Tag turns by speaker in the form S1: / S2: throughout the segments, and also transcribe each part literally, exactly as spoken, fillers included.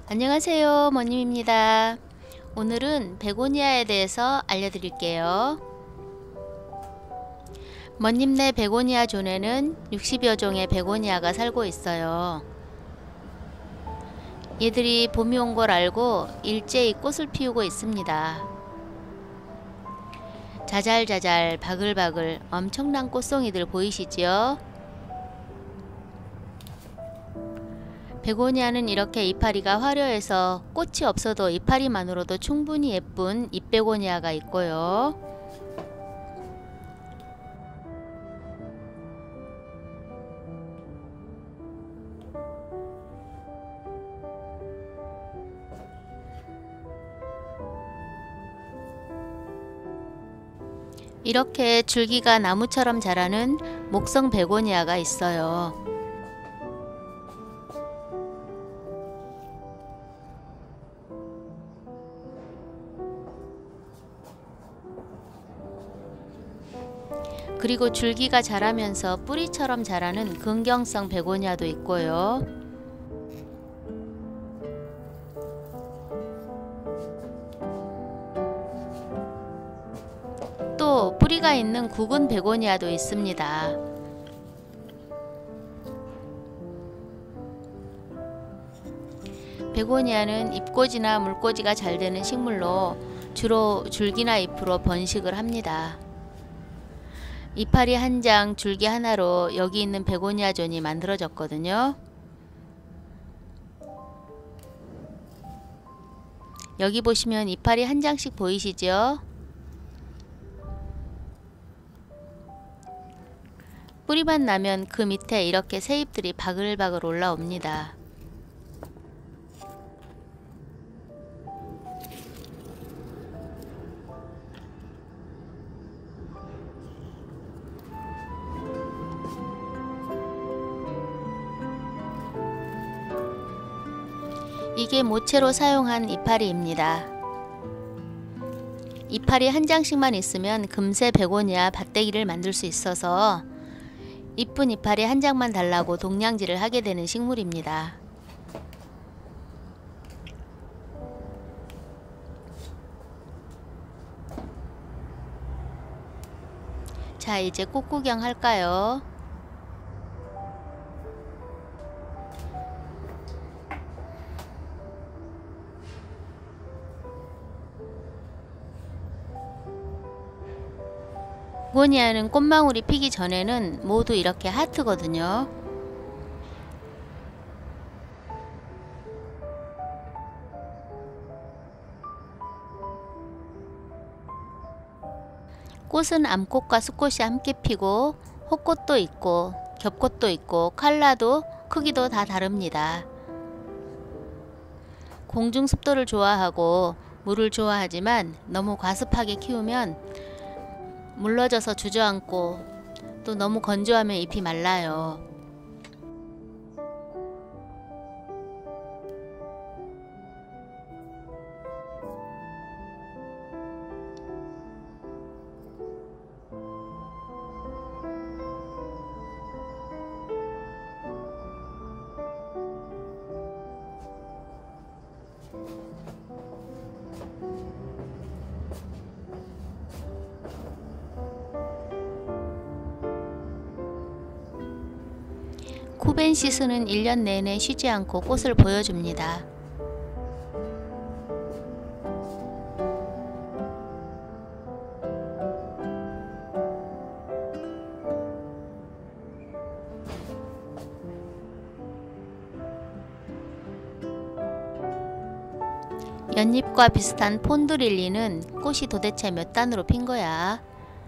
S1: 안녕하세요, 머님입니다. 오늘은 베고니아에 대해서 알려드릴게요. 머님네 베고니아 존에는 육십여 종의 베고니아가 살고 있어요. 얘들이 봄이 온 걸 알고 일제히 꽃을 피우고 있습니다. 자잘자잘 바글바글 엄청난 꽃송이들 보이시지요? 베고니아는 이렇게 이파리가 화려해서 꽃이 없어도 이파리만으로도 충분히 예쁜 잎베고니아가 있고요. 이렇게 줄기가 나무처럼 자라는 목성 베고니아가 있어요. 그리고 줄기가 자라면서 뿌리처럼 자라는 근경성 베고니아도 있고요. 또 뿌리가 있는 구근 베고니아도 있습니다. 베고니아는 잎꽂이나 물꽂이가 잘 되는 식물로 주로 줄기나 잎으로 번식을 합니다. 이파리 한 장, 줄기 하나로 여기 있는 베고니아 존이 만들어졌거든요. 여기 보시면 이파리 한 장씩 보이시죠? 뿌리만 나면 그 밑에 이렇게 새잎들이 바글바글 올라옵니다. 이게 모체로 사용한 이파리입니다. 이파리 한 장씩만 있으면 금세 베고니아 밭대기를 만들 수 있어서 이쁜 이파리 한 장만 달라고 동냥질을 하게 되는 식물입니다. 자, 이제 꽃 구경 할까요? 베고니아는 꽃망울이 피기 전에는 모두 이렇게 하트거든요. 꽃은 암꽃과 수꽃이 함께 피고 호꽃도 있고 겹꽃도 있고 컬러도 크기도 다 다릅니다. 공중 습도를 좋아하고 물을 좋아하지만 너무 과습하게 키우면 물러져서 주저앉고 또 너무 건조하면 잎이 말라요. 쿠벤시스는 일 년 내내 쉬지 않고 꽃을 보여줍니다. 연잎과 비슷한 폰드릴리는 꽃이 도대체 몇 단으로 핀 거야?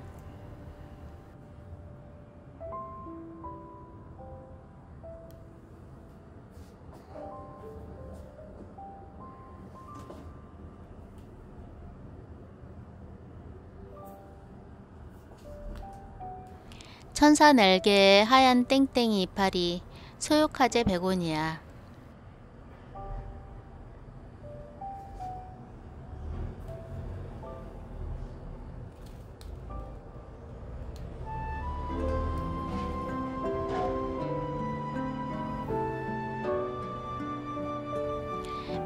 S1: 천사 날개의 하얀 땡땡이 이파리 소요카제 베고니아.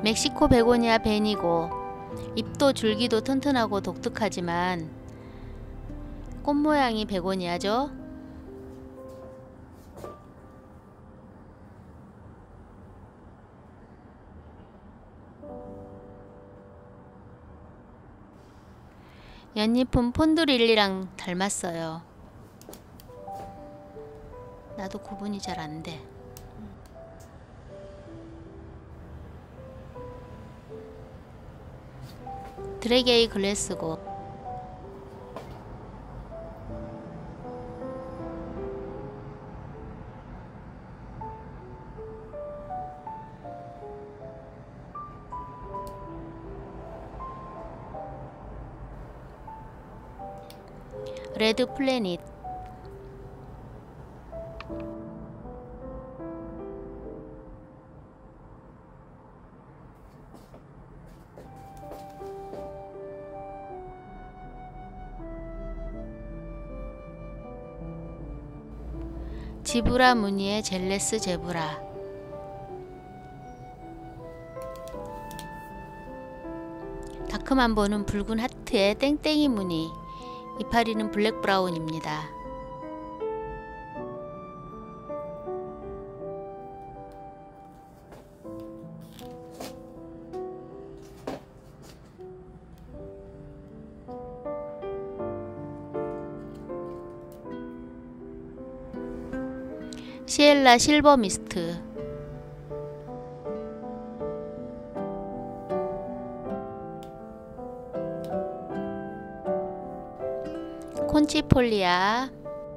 S1: 멕시코 베고니아 벤이고 잎도 줄기도 튼튼하고 독특하지만 꽃 모양이 베고니아죠. 연잎은 폰드릴리랑 닮았어요. 나도 구분이 잘 안 돼. 드래게이 글래스고 레드 플래닛. 지브라 무늬의 젤레스 제브라. 다크맘보는 붉은 하트에 땡땡이 무늬, 이파리는 블랙 브라운입니다. 시엘라 실버 미스트. 콘치폴리아.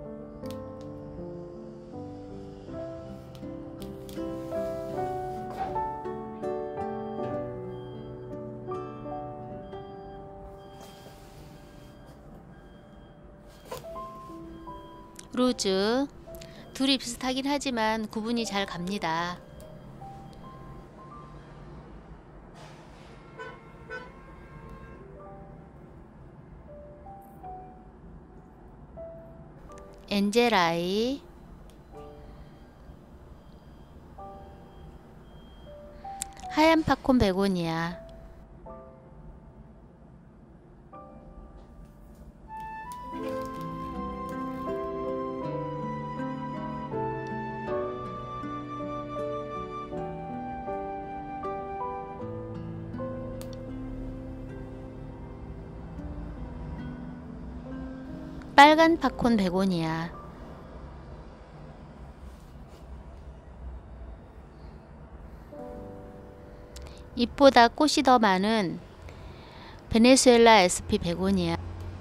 S1: 루즈. 둘이 비슷하긴 하지만 구분이 잘 갑니다. 엔젤아이. 하얀 팝콘 베고니아. 빨간 팝콘 베고니아. 잎보다 꽃이 더 많은 베네수엘라 에스피 베고니아.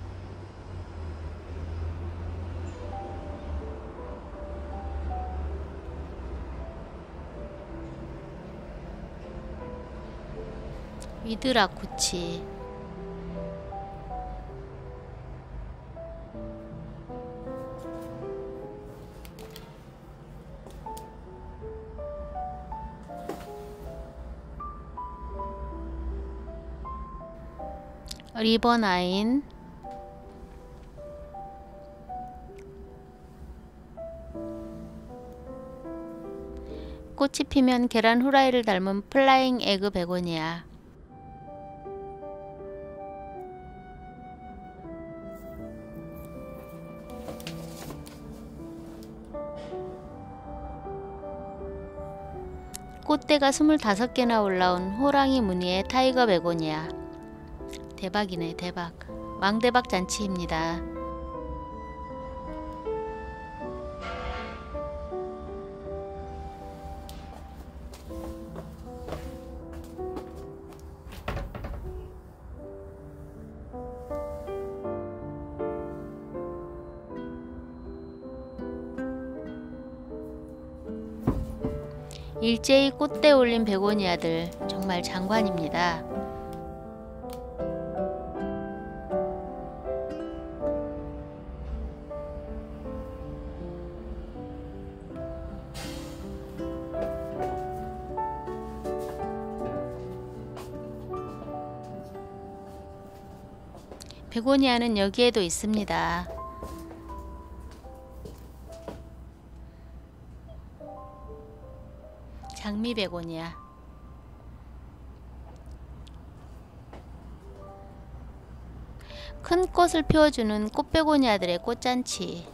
S1: 위드라쿠치. 리버나인. 꽃이 피면 계란 후라이를 닮은 플라잉 에그 베고니아. 꽃대가 스물다섯 개나 올라온 호랑이 무늬의 타이거 베고니아. 대박이네, 대박. 왕대박 잔치입니다. 일제히 꽃대 올린 베고니아들 정말 장관입니다. 베고니아는 여기에도 있습니다. 장미 베고니아. 큰 꽃을 피워주는 꽃베고니아들의 꽃잔치.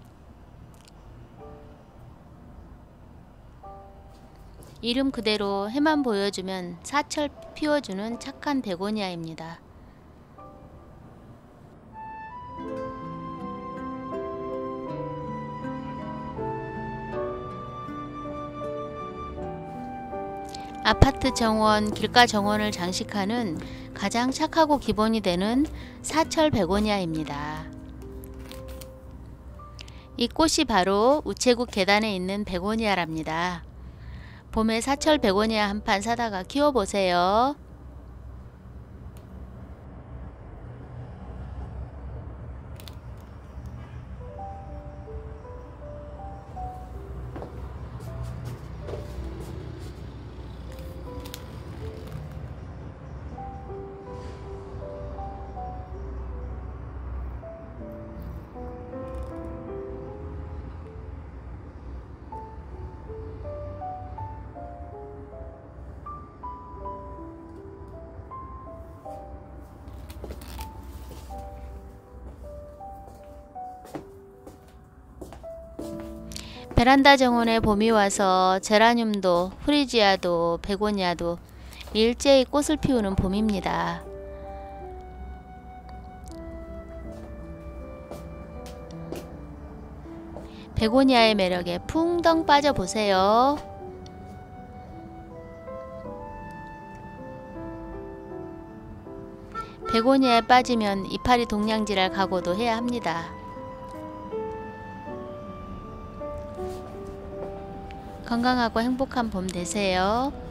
S1: 이름 그대로 해만 보여주면 사철 피워주는 착한 베고니아입니다. 아파트 정원, 길가 정원을 장식하는 가장 착하고 기본이 되는 사철 베고니아입니다. 이 꽃이 바로 우체국 계단에 있는 베고니아랍니다. 봄에 사철 베고니아 한 판 사다가 키워보세요. 베란다 정원에 봄이 와서 제라늄도, 프리지아도, 베고니아도 일제히 꽃을 피우는 봄입니다. 베고니아의 매력에 풍덩 빠져보세요. 베고니아에 빠지면 이파리 동냥질할 각오도 해야 합니다. 건강하고 행복한 봄 되세요.